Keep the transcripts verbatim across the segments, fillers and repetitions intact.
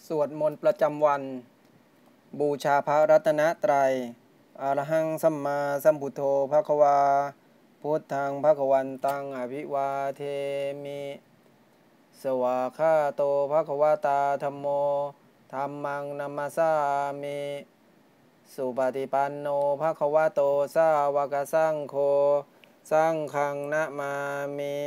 สวดมนต์ประจำวันบูชาพระรัตนตรัยอะระหังสัมมาสัมพุทโธภควาพุทธังภควันตังอภิวาเทมิสวากขาโตภควตาธัมโมธัมมังนัมมสสามิสุปฏิปันโนภควโตสาวกสังโฆสังฆังนะมามิ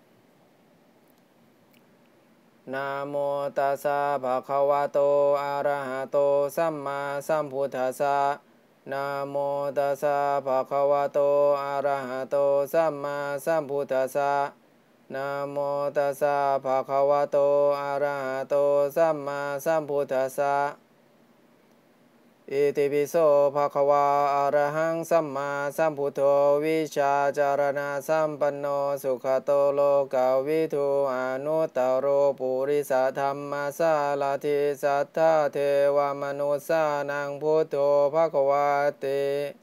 นะโมตัสสะภะคะวะโตอะระหะโตสัมมาสัมพุทธัสสะนะโมตัสสะภะคะวะโตอะระหะโตสัมมาสัมพุทธัสสะนะโมตัสสะภะคะวะโตอะระหะโตสัมมาสัมพุทธัสสะอิติปิโสภะคะวะอะระหังสัมมาสัมพุทโธวิชาจารณะสัมปันโนสุขโตโลกวิทูอนุตตโรปุริสธรรมสาลาธิสัทธาเทวมนุสสานังพุทโธภะคะวะติ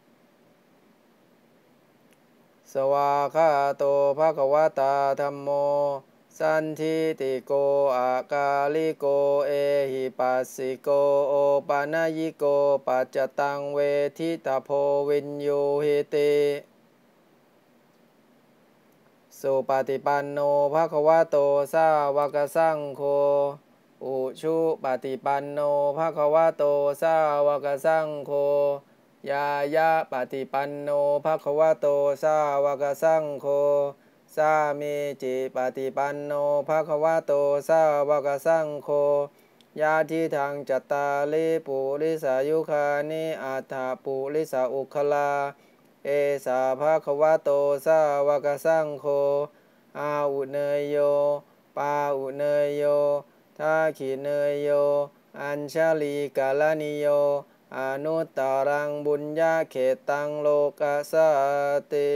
สวากขาโตภะคะวตาธัมโมสันทิติโกอาการิโกเอหิปัสสิโกโอปานายิโกปัจจตังเวทิตาโพวินยูหิติสุปฏิปันโนภะคะวะโตสาวกสังโฆอุชุปฏิปันโนภะคะวะโตสาวกสังโฆยายะปฏิปันโนภะคะวะโตสาวกสังโฆสามีจิปฏิปันโนภะคะวะโตสาวกสังโฆญาทิทังจัตตาลิปุริสายุคานิอัฏฐปุริสาอุคลาเอสาภะคะวะโตสาวกสังโฆอาอุเนยโยปาอุเนยโยทาขิเนยโยอัญชลีกาลนิโยอนุตตรังบุญญาเขตังโลกัสสติ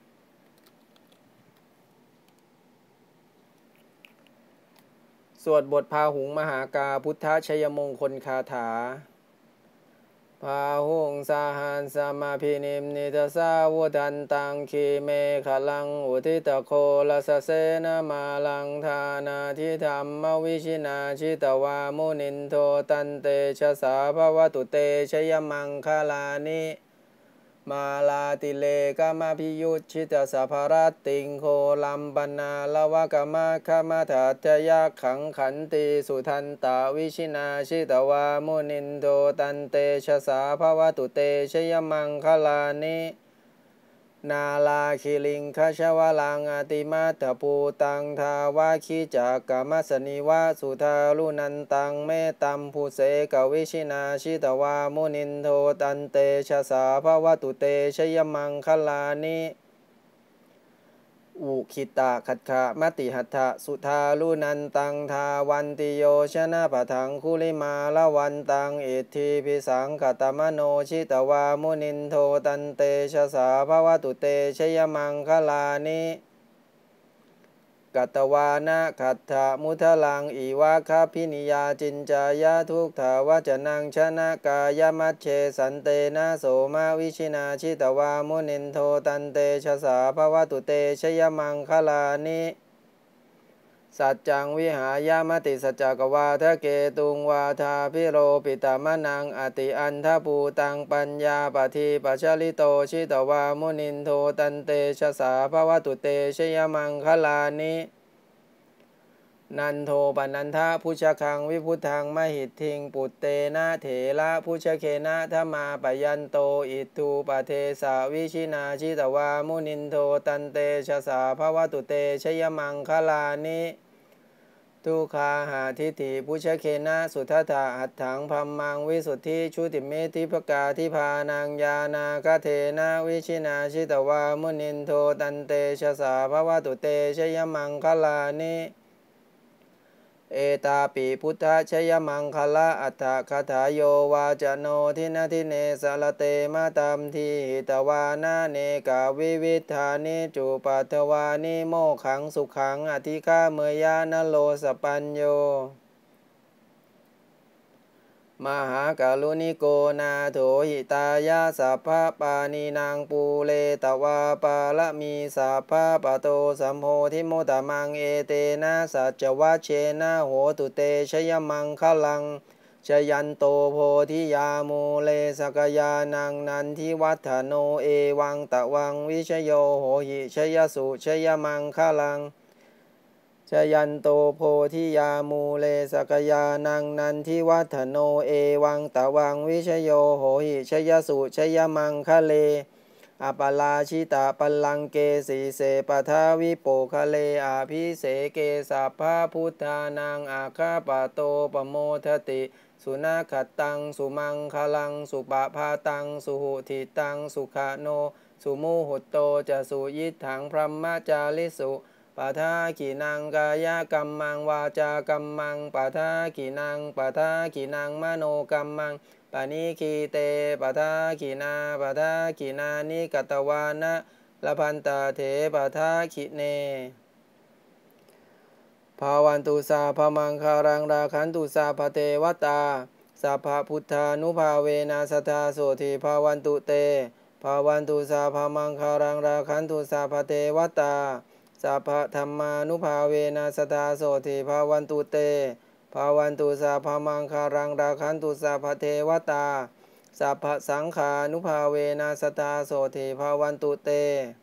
สวดบทพาหุงมหากาพุทธชยมงคลคาถาพาหุงสาหันสมาพินิมนิทสาวุทันตังคีเมขลังอุทิตโคลสเสนมาลังทานาทิธรรมวิชินาชิตวามุนินโทตันเตชะสาภวตุเตชยมังคลานิมาลาติเลกามพิยุชิตสัพพรติงโคลัมปนาลวะกามะขมาทัตยะขังขันติสุทันตาวิชินาชิตวามุนินโทตันเตชะสาภวตุเตชยมังคลานินาลาคิลิงคชวลังอติมาตปูตังทาวาคิจากกามัสนิวะสุทาลุนันตังเมตัมภูเสกวิชินาชิตวามุนินโทตันเตชะสาภวตุเตชยมังคลานิอุคิตาขัดขะมติหัตถะสุทาลุนันตังทาวันติโยชนะปะทังคุลิมาละวันตังอิทธิพิสังกตมโนชิตวามุนินโทตันเตชะสาภวตุเตชยมังคลานิกัตวานะขัตถะมุทลังอีวาคาพินิยาจินจายะทุกถาวจนังชนะกายมัชเชสันเตนะโสมาวิชินาชิตวามุนินโทตันเตชะสาภวตุเตชยมังคลานิสัจจังวิหายามติสัจจกวาทะเกตุงวาทาพิโรปิตามะนังอติอันทปูตังปัญญาปทีปัชลิโตชิตวามุนินโทตันเตชะสาภวตุเตชยมังคลานินันโทปนันทะพุชคังวิพุทังมหิทธิงปุตเตนะเถระพุชเคนะธรรมาปยันโตอิทูปเทสาวิชินาชิตวามุนินโทตันเตชะสาภวตุเตชยมังคลานิทุคาหาทิฏฐิพุชเคนะสุทัฏฐะหัตถังพัมมังวิสุทธิชุติเมธิภกาทิพานังญาณาคเทนะวิชินาชิตวามุนินโทตันเตชะสาภวตุเตชยมังคลานิเอตาปิพุทธชยมังคละอัฏฐคถาโยวาจโนทินาทิเนสลเตมาตามทีหิตวานาเนกาวิวิธานิจุปัทวานิโมขังสุขังอธิฆาเมยานโลสปัญโยมมหากาลุนิโกนาโถหิตายาสัพพะปานีนางปูเลตวาปาละมีสัพพะปะโตสัมโพธิโมตมังเอเตนะสัจวัชเชนะโหตุเตชยมังคลังชยันโตโพธิยามูเลสกยานังนันทิวัฒโนเอวังตะวังวิชโยโหหิชยสุชยมังคลังชยันโตโพธิยามูเลสกยานังนันทิวัฒโนเอวังตะวังวิชโยโหหิชยสุชยมังคะเลอปลาชิตาปัลลังเกสีเสปทาวิโปคะเลอาภิเสเกสัพพะพุทธานังอาคาปะโตปโมทติสุนาคตังสุมังคลังสุปภาตังสุหุทิตังสุขโนสุมุหุตโตจะสุยิถังพรหมจาริสุปทากินังกายกัมมังวาจากัมมังปทากินังปทากินังมโนกัมมังปณิคีเตปทากินาปทากินานิกตวานะละพันตาเถปทาคิเนภาวันตุสาภมังคารังราคันตุสาภเทวตาสัพพพุทธานุภาเวนะสัทธาโสติภาวันตุเตภาวันตุสาภมังคารังราคันตุสาภเทวตาสัพพธรรมานุภาเวนะสัทธาโสติภาวันตุเตภาวันตุสาภมังคารังราคันตุสาภเทวตาสัพพสังขานุภาเวนะสัทธาโสติภาวันตุเต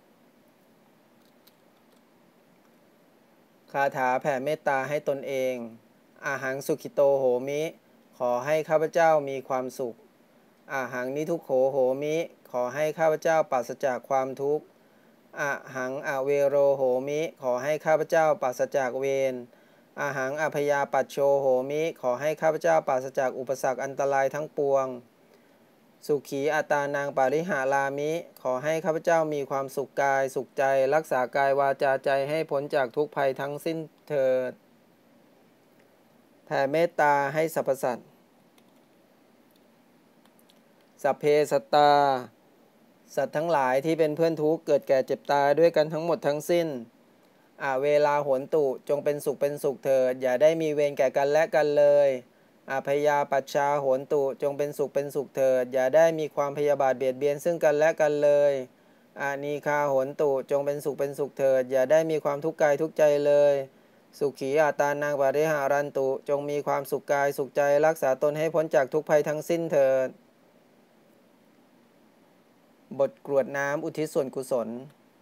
คาถาแผ่เมตตาให้ตนเองอาหังสุขิโตโหมิขอให้ข้าพเจ้ามีความสุขอาหังนิทุกโขโหมิขอให้ข้าพเจ้าปราศจากความทุกข์อาหังอเวโรโหมิขอให้ข้าพเจ้าปราศจากเวรอาหังอภยาปัชโชโหมิขอให้ข้าพเจ้าปราศจากอุปสรรคอันตรายทั้งปวงสุขีอัตานางปาริหารามิขอให้ข้าพเจ้ามีความสุขกายสุขใจรักษากายวาจาใจให้พ้นจากทุกภัยทั้งสิ้นเถิดแผ่เมตตาให้สรรพสัตว์สัพเพสัตตาสัตว์ทั้งหลายที่เป็นเพื่อนทุกข์เกิดแก่เจ็บตายด้วยกันทั้งหมดทั้งสิ้นอาเวลาโหนตุจงเป็นสุขเป็นสุขเถิดอย่าได้มีเวรแก่กันและกันเลยอาพยาปัชชาโหนตุจงเป็นสุขเป็นสุขเถิดอย่าได้มีความพยาบาทเบียดเบียนซึ่งกันและกันเลยอานีคาโหนตุจงเป็นสุขเป็นสุขเถิดอย่าได้มีความทุกข์กายทุกข์ใจเลยสุขีอาตานางปาริหารันตุจงมีความสุขกายสุขใจรักษาตนให้พ้นจากทุกภัยทั้งสิ้นเถิดบทกรวดน้ำอุทิศส่วนกุศล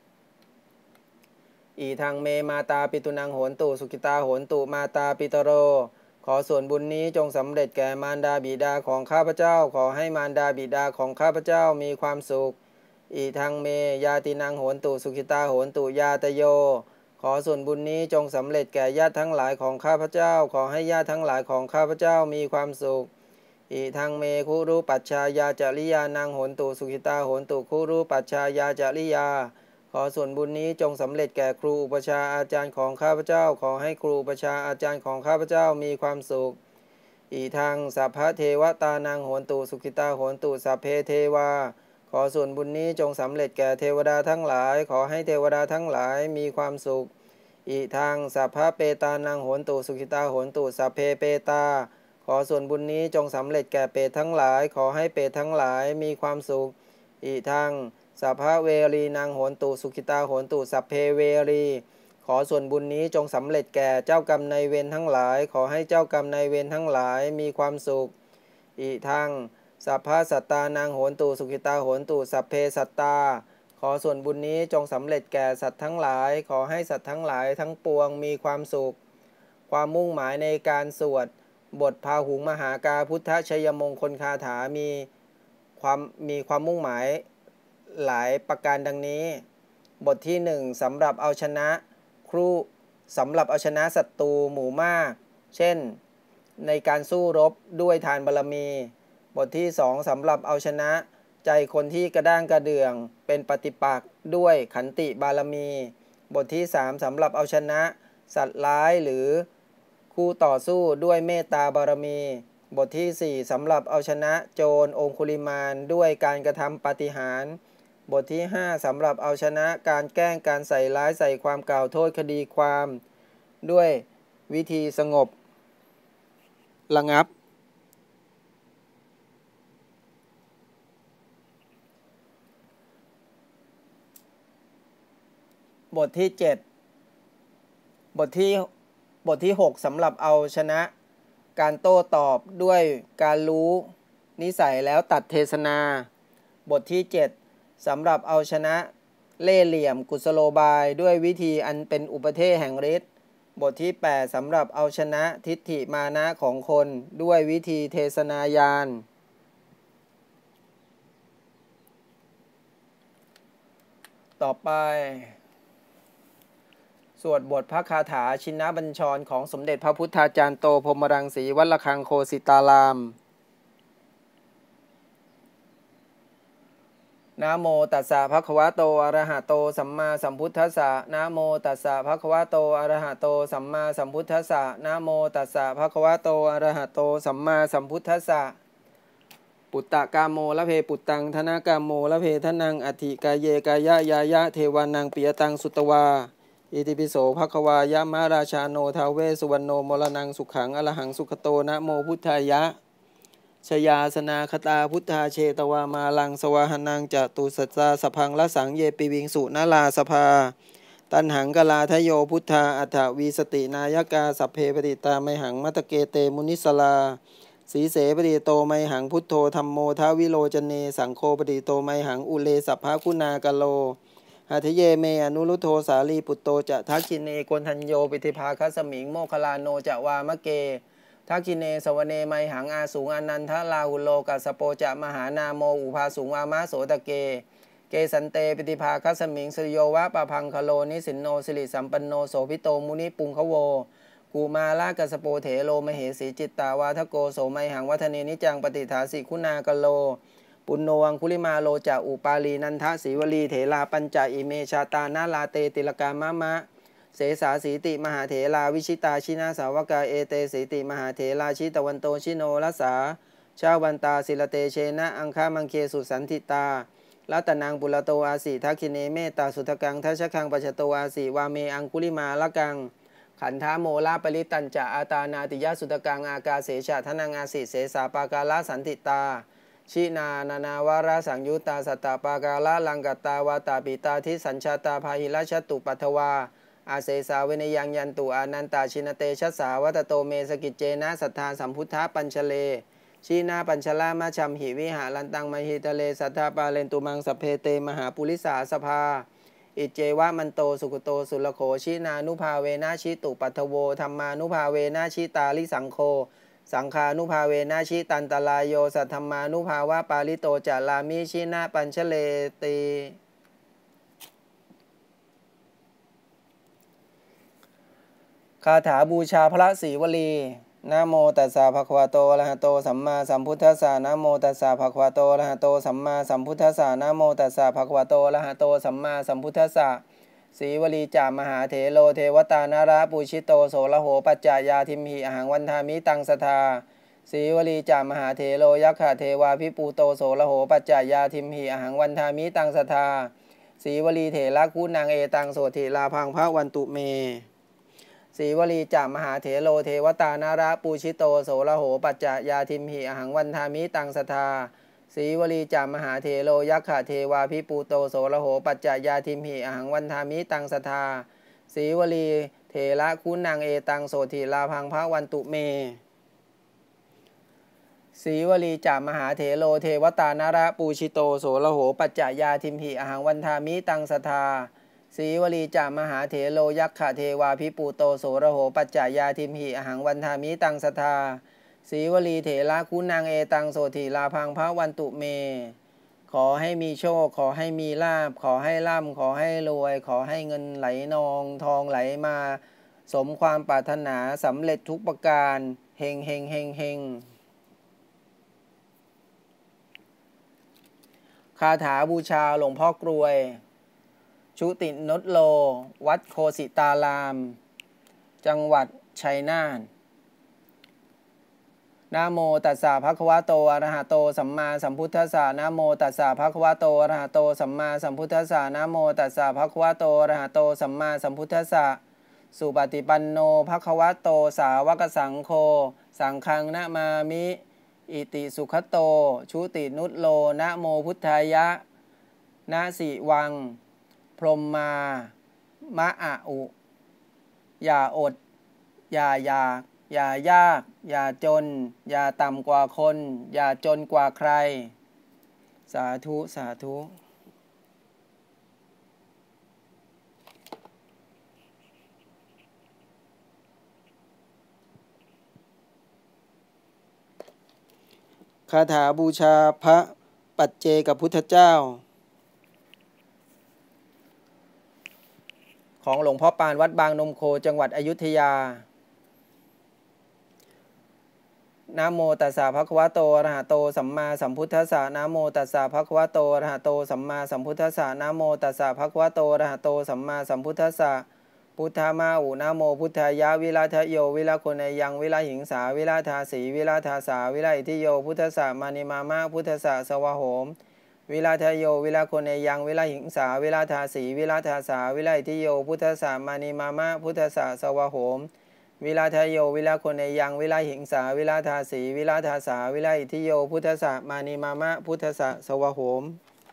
อีทางเมมาตาปิตุนังโหนตุสุขิตาโหนตุมาตาปิตโรขอส่วนบุญนี้จงสำเร็จแก่มารดาบิดาของข้าพเจ้าขอให้มารดาบิดาของข้าพเจ้ามีความสุขอีทางเมยาตินังโหนตุสุขิตาโหนตุยาตโยขอส่วนบุญนี้จงสำเร็จแก่ญาติทั้งหลายของข้าพเจ้าขอให้ญาติทั้งหลายของข้าพเจ้ามีความสุขอีทางเมคุรุปัชชายาจริยานังโหนตุสุขิตาโหนตุคุรุปัชชายาจริยาขอส่วนบุญนี้จงสำเร็จแก่ครูอุปชาอาจารย์ของข้าพเจ้าขอให้ครูอุปชาอาจารย์ของข้าพเจ้ามีความสุขอีทางสัพพะเทวตานังโหนตุสุขิตาโหนตุสัพเพเทวาขอส่วนบุญนี้จงสำเร็จแก่เทวดาทั้งหลายขอให้เทวดาทั้งหลายมีความสุขอีทางสัพพะเปตานังโหนตุสุขิตาโหนตุสัพเพเปตาขอส่วนบุญนี้จงสำเร็จแก่เปรตทั้งหลายขอให้เปรตทั้งหลายมีความสุขอีทางสัพพะเวรีนางโหนตุสุขิตาโหนตุสัพเพเวรีขอส่วนบุญนี้จงสำเร็จแก่เจ้ากรรมนายเวรทั้งหลายขอให้เจ้ากรรมนายเวรทั้งหลายมีความสุขอีทางสัพพะสัตตานางโหนตุสุขิตาโหนตุสัพเพสัตตาขอส่วนบุญนี้จงสำเร็จแก่สัตว์ทั้งหลายขอให้สัตว์ทั้งหลายทั้งปวงมีความสุขความมุ่งหมายในการสวดบทพาหุงมหากาพุทธชัยมงคลคาถามีความมีความมุ่งหมายหลายประการดังนี้บทที่หนึ่งสำหรับเอาชนะครูสำหรับเอาชนะศัตรูหมู่มากเช่นในการสู้รบด้วยทานบารมีบทที่สองสำหรับเอาชนะใจคนที่กระด้างกระเดื่องเป็นปฏิปักษ์ด้วยขันติบารมีบทที่สามสำหรับเอาชนะสัตว์ร้ายหรือคู่ต่อสู้ด้วยเมตตาบารมีบทที่สี่สำหรับเอาชนะโจรองคุลิมานด้วยการกระทำปาฏิหาริย์บทที่ห้าสำหรับเอาชนะการแกล้งการใส่ร้ายใส่ความกล่าวโทษคดีความด้วยวิธีสงบระงับบทที่เจ็ดบทที่บทที่หกสำหรับเอาชนะการโต้ตอบด้วยการรู้นิสัยแล้วตัดเทศนาบทที่เจ็ดสำหรับเอาชนะเล่ห์เหลี่ยมกุศโลบายด้วยวิธีอันเป็นอุปเทศแห่งฤทธิ์บทที่แปดสำหรับเอาชนะทิฏฐิมานะของคนด้วยวิธีเทศนายานต่อไปสวดบทพระคาถาชินบัญชรของสมเด็จพระพุทธาจารย์โตพรหมรังสีวัดระฆังโคสิตารามนะโมตัสสะภะคะวะโตอะระหะโตสัมมาสัมพุทธัสสะนะโมตัสสะภะคะวะโตอะระหะโตสัมมาสัมพุทธัสสะนะโมตัสสะภะคะวะโตอะระหะโตสัมมาสัมพุทธัสสะปุตตะกามโมละเพปุตตังธนากามโมละเพทนังอธิกายเยกายะยายะเทวานังปิยตังสุตวาอิติปิโสภะคะวายะมะราชาโนทาเวสุวรรณโนมรณังสุขังอรหังสุขโตนะโมพุทธายะชยาสนาคตาพุทธาเชตวามาลังสวาหนังจตุสัจจาสพังละสังเยปิวิงสุนาลาสภาตันหังกลาทโยพุทธาอัฏฐวีสตินายกาสัพเพปฏิตาไมหังมัตเกเตมุนิสลาสีเสปฏิโตไมหังพุทโธธัมโมทาวิโลจเนสังโฆปฏิโตไมหังอุเลสัพพะคุณากโลหัทเยเมอนุรุโธสาลีปุตโตจะทักขิเนกนทัญโยปิธิภาคัสมิงโมคลาโนจะวามะเกทักขิเนสวเนไมหังอาสูงอนันทลาหุโลกัสโปจะมหานาโมอุภาสูงอามาโสตะเกเกสันเตปิธิภาคัสมิงสโยวะปะพังคโลนิสินโนสิริสัมปันโนโสภิโตมุนิปุงขโวกูมาลากัสโปเถโลมเหสีจิตตาวาทโกโสไมหังวัฒเนนิจังปฏิฐาสิคุณากโลปุณโนวังคุลิมาโลจะอุปาลีนันทสีวลีเถลาปัญจอิเมชาตานาลาเตติลกามะมะเสสาสีติมหาเถลาวิชิตาชินาสาวกาเอเตสีติมหาเถลาชิตวันโตชิโนรัสสาชาวันตาศิลเตเชนะอังคามังเคสุสันติตาลัตนังปุระโตอาสีทักขิเนเมตตาสุทกังทัชคังปัจโตอาสีวาเมอังคุลิมาละกังขันธาโมลาปริตัญจะอาตานาติยสุตกังอากาเสชะทนังอาสีเสสาปากาลสันติตาชินานานาวาระสังยุตตาสัตตปากาละลังกัตตาวาตาปิตาทิสัญชาตาภาหิราชตุปัทวาอาเสสาเวเนยังยันตุอานันตาชินเตชัสสาวัตโตเมสกิจเจนะสัทธาสัมพุทธะปัญชเลชีนาปัญชลามาชัมหิวิหาลันตังมหิตะเลสัทธาปาเลนตุมังสเพเตมหาปุริสาสภาอิเจวะมันโตสุขโตสุลโขชินานุภาเวนะชิตุปัทโวธรรมานุภาเวนะชิตาลิสังโฆสังฆานุภาเวนะชิตันตลายโยสัทธรรมานุภาวะปาลิโตจารามิชินาปัญชเลติคาถาบูชาพระศรีวลีนะโมตัสสะภะคะวะโตอะระหะโตสัมมาสัมพุทธัสสะนะโมตัสสะภะคะวะโตอะระหะโตสัมมาสัมพุทธัสสะนะโมตัสสะภะคะวะโตอะระหะโตสัมมาสัมพุทธัสสะศรีวลีจามหาเถโลเทวตานาราปูชิโตโสระโหปัจจายาทิมหิอหังวันทามิตังสทาศรีวลีจามหาเถโลยักขะเทวาภิปูโตโสระโหปัจจายาทิมหิอหังวันทามิตังสทาศรีวลีเถระคูนางเอตังโสถิลาพังพระวันตุเมศรีวลีจามหาเถโลเทวตานาราปูชิโตโสระโหปัจจายาทิมหิอหังวันทามิตังสทาศรีวลีจามหาเถโลยักขะเทวาภิปูโตโสระโหปัจจายาทิมหิอหังวันทามิตังสทาศรีวลีเถระคุณนางเอตังโสถิลาพังพระวันตุเมศรีวลีจามหาเถโลเทวตานาราปูชิโตโสระโหปัจจายาทิมหิอหังวันทามิตังสทาศรีวลีจามหาเถโลยักขะเทวาภิปูโตโสระโหปัจจายาทิมหิอหังวันทามิตังสทาศรีวลีเถระคุณนางเอตังโสถิลาพังพระวันตุเมขอให้มีโชคขอให้มีลาภขอให้ร่ำขอให้รวยขอให้เงินไหลนองทองไหลมาสมความปรารถนาสำเร็จทุกประการเฮงเฮงเฮงเฮงคาถาบูชาหลวงพ่อกรวยชุตินนโลวัดโคสิตารามจังหวัดชัยนาทนะโมตัสสะภะคะวะโตอะระหะโตสัมมาสัมพุทธัสสะนะโมตัสสะภะคะวะโตอะระหะโตสัมมาสัมพุทธัสสะนะโมตัสสะภะคะวะโตอะระหะโตสัมมาสัมพุทธัสสะสุปฏิปันโนภะคะวะโตสาวกสังโฆสังฆังนะมามิอิติสุขโตชุตินุตโลนะโมพุทธายะนะสิวังพรหมมามะอะอุอย่าอดอย่าอยากอย่ายากอย่าจนอย่าต่ำกว่าคนอย่าจนกว่าใครสาธุสาธุคาถาบูชาพระปัจเจกพุทธเจ้าของหลวงพ่อปานวัดบางนมโคจังหวัดอยุธยานะโมตัสสะภะคะวะโตอะระหะโตสัมมาสัมพุทธัสสะนะโมตัสสะภะคะวะโตอะระหะโตสัมมาสัมพุทธัสสะนะโมตัสสะภะคะวะโตอะระหะโตสัมมาสัมพุทธัสสะพุทธามาอุนะโมพุทธายะวิราทะโยวิราโคเนยังวิราหิงสาวิราทาสีวิราทาสาวิราอิทิโยพุทธัสสะมานิมามะพุทธัสสะสวะโหมวิราทะโยวิราโคเนยังวิราหิงสาวิราทาสีวิราทาสาวิราอิทิโยพุทธัสสะมานิมามะพุทธัสสะสวะโหมวิราทะโยวิราโคเนยังวิราหิงสาวิราทาสีวิราทาสาวิราอิทิโยพุทธัสสะมานิมามะพุทธัสสะสวะโหม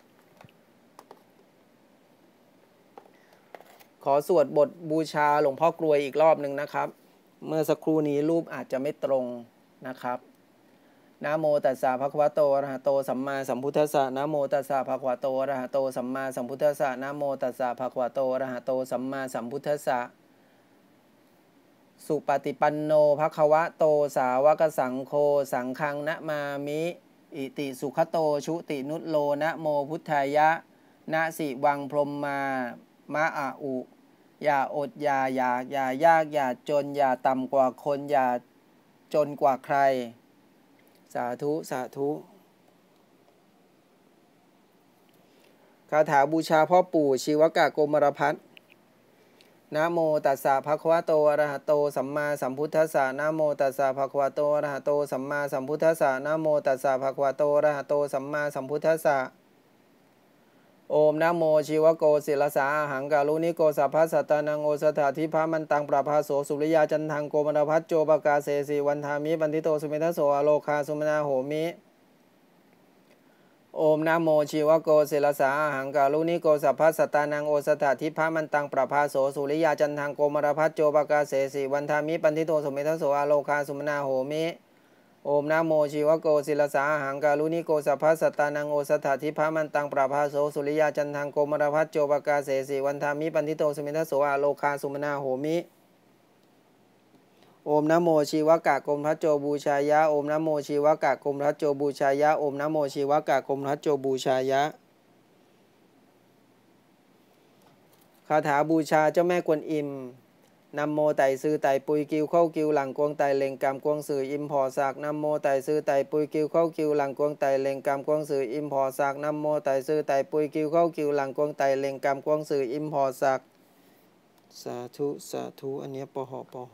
ขอสวดบทบูชาหลวงพ่อกลวยอีกรอบหนึ่งนะครับเมื่อสักครู่นี้รูปอาจจะไม่ตรงนะครับนะโมตัสสะภะคะวะโตอะระหะโตสัมมาสัมพุทธัสสะนะโมตัสสะภะคะวะโตอะระหะโตสัมมาสัมพุทธัสสะนะโมตัสสะภะคะวะโตอะระหะโตสัมมาสัมพุทธัสสะสุปฏิปันโนภควะโตสาวกสังโฆสังฆังนะมามิอิติสุขโตชุตินุตโลนะโมพุทธายะนะสิวังพรหมมามะอะอุอย่าอดอย่าอยากอย่ายากอย่าจนอย่าต่ำกว่าคนอย่าจนกว่าใครสาธุสาธุคาถาบูชาพ่อปู่ชีวกะโกมารพัฒน์นะโมตัสสะภะคะวะโตอะระหะโตสัมมาสัมพุทธัสสะนะโมตัสสะภะคะวะโตอะระหะโตสัมมาสัมพุทธัสสะนะโมตัสสะภะคะวะโตอะระหะโตสัมมาสัมพุทธัสสะโอมนะโมชีวโกศิลสาอาหังกาลุนิโกสัพพะสัตตานังโอสถาธิพามันตังปราภาโสสุริยาจันทังโกมารพัฒโจปกาเสสีวันธามิบันทิโตสุเมธโสอโลคาสุมนาโหมิโอมนะโมชีวโกศิลสาอาหังกาลุนิโกสัพพะสัตตานังโอสถาธิพามันตังปราภาโสสุริยาจันทังโกมารพัฒโจปกาเสสีวันธามิบันทิโตสุเมธโสอโลคาสุมนาโหมิโอมนะโมชีวโกศิลสาอาหังกาลุนิโกสัพพะสัตตานังโอสถาธิพามันตังปราภาโสสุริยาจันทังโกมารพัฒโจปกาเสสีวันธามิปันทิโตสุมิทโสอาโลคาสุมนาโหมิโอมนะโมชีวกะกรมทัจโจบูชายะโอมนะโมชีวกะกรมทัจโจบูชายะโอมนะโมชีวกะกรมทัจโจบูชายะคาถาบูชาเจ้าแม่กวนอิมนำโมไต่ซื้อไต่ปุยกิวเข้ากิวหลังกวงไต่เล็งกำกวงสื่ออิมพอสักนำโมไต่ซื้อไต่ปุยกิวเข้ากิวหลังกวงไต่เล็งกำกวงสื่ออิมพอสักนำโมไต่ซื้อไต่ปุยกิวเข้ากิวหลังกวงไต่เล็งกำกวงสื่ออิมพอสักสาธุสาธุอันนี้ปหปห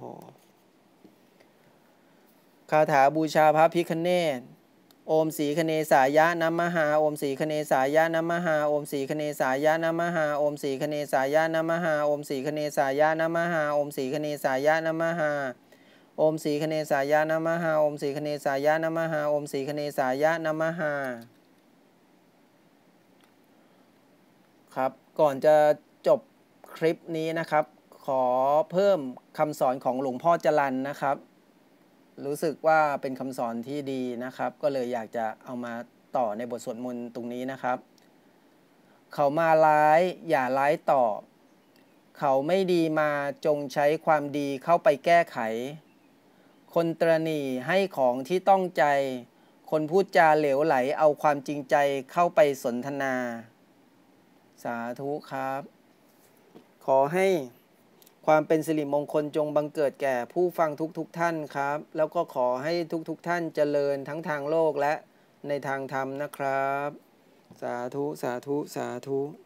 คาถาบูชาพระพิฆเนศโอมสีคเนสายะนัมมหาโอมสีคเนสายะนัมมหาโอมสีคเนสายะนัมมหาโอมสีคเนสายะนัมมหาโอมสีคเนสายะนัมมหาโอมสีคเนสายะนัมมหาโอมสีคเนสายะนัมมหาโอมสีคเนสายะนัมมหาโอมสีคเนสายะนัมมหาครับก่อนจะจบคลิปนี้นะครับขอเพิ่มคำสอนของหลวงพ่อจรัญนะครับรู้สึกว่าเป็นคำสอนที่ดีนะครับก็เลยอยากจะเอามาต่อในบทสวดมนต์ตรงนี้นะครับเขามาร้ายอย่าร้ายตอบเขาไม่ดีมาจงใช้ความดีเข้าไปแก้ไขคนตระหนี่ให้ของที่ต้องใจคนพูดจาเหลวไหลเอาความจริงใจเข้าไปสนทนาสาธุครับขอให้ความเป็นสิริมงคลจงบังเกิดแก่ผู้ฟังทุกๆ ท่านครับแล้วก็ขอให้ทุกๆ ท่านเจริญทั้งทางโลกและในทางธรรมนะครับสาธุสาธุสาธุ